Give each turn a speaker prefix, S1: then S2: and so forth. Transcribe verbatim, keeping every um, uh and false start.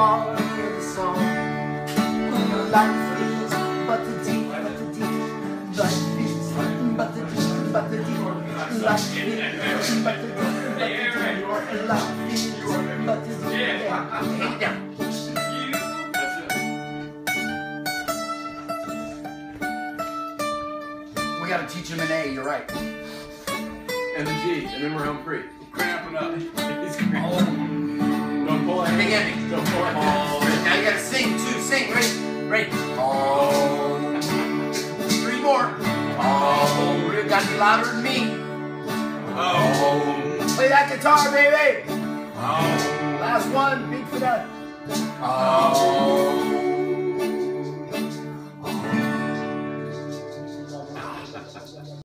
S1: along with the song. Life is but the deep, but the deep. Life is but the deep, but the deep. Life is but the deep, but the deep. Life is but the deep. Hang down. We gotta teach him an A, you're right.
S2: And the G, and then we're home free.
S3: Cramping up.
S2: He's cramping.
S1: Oh.
S2: Don't pull it.
S1: Big ending.
S2: Don't pull it.
S1: Oh. Now you gotta sing too. Sing. Ready? Ready? Oh. Three more. Oh. You gotta be louder than me.
S3: Oh.
S1: Play that guitar, baby.
S3: Oh.
S1: Last one. Big for that. Oh.